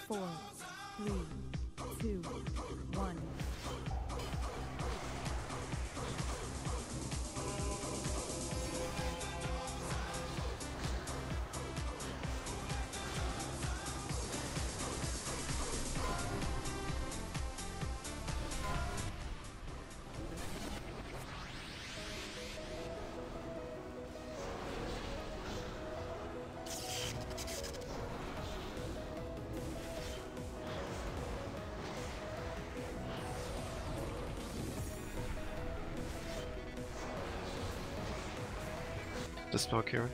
4, 3, 2, 1. The smoke here.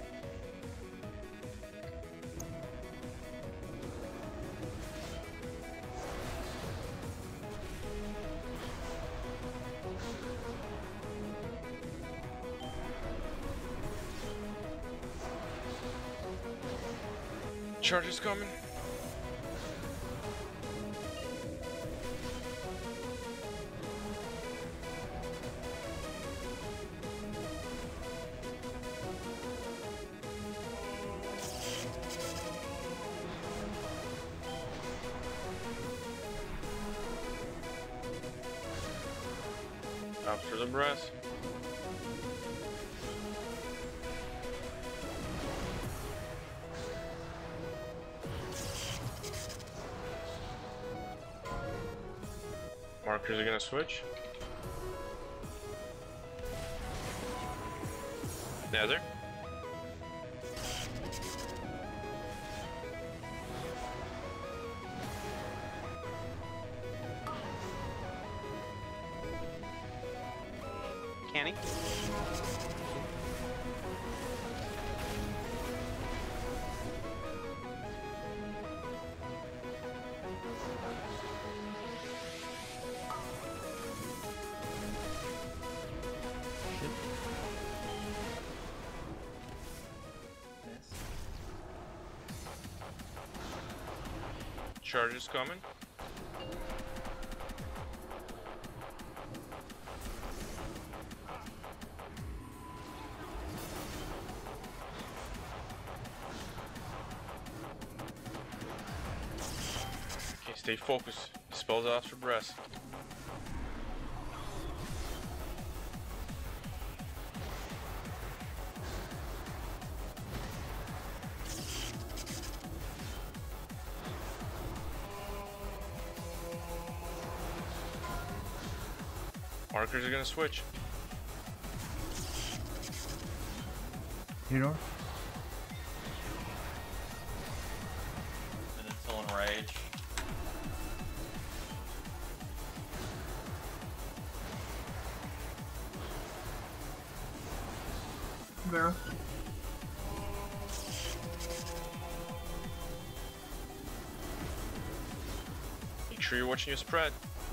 Charge is coming. After the breath. Markers are gonna switch. Nether. Canny. Charge is coming. Okay, stay focused. Spells after breath. Markers are gonna switch. Hero. And it's on rage. Vera. Make sure you're watching your spread.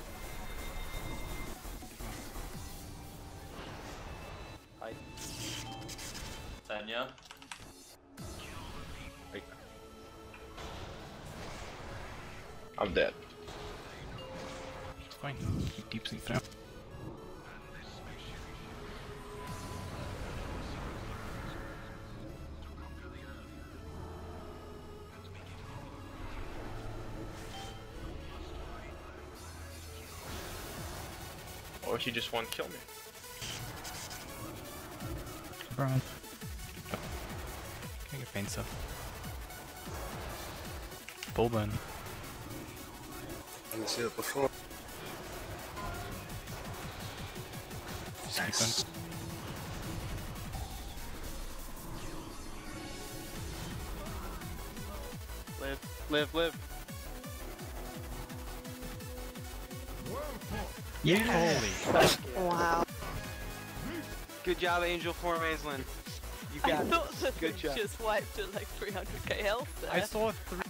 Hi. Tanya. I'm dead. It's fine. Keep deep sleep for now. Or he just won't kill me. Brian. Can I get pain stuff? Full burn. I didn't see it before. Nice. Live. Yeah. Holy. Wow. Good job, Angel Form Aislinn. You got I thought it. that Good we job. just wiped at like 300k health there. I saw 3.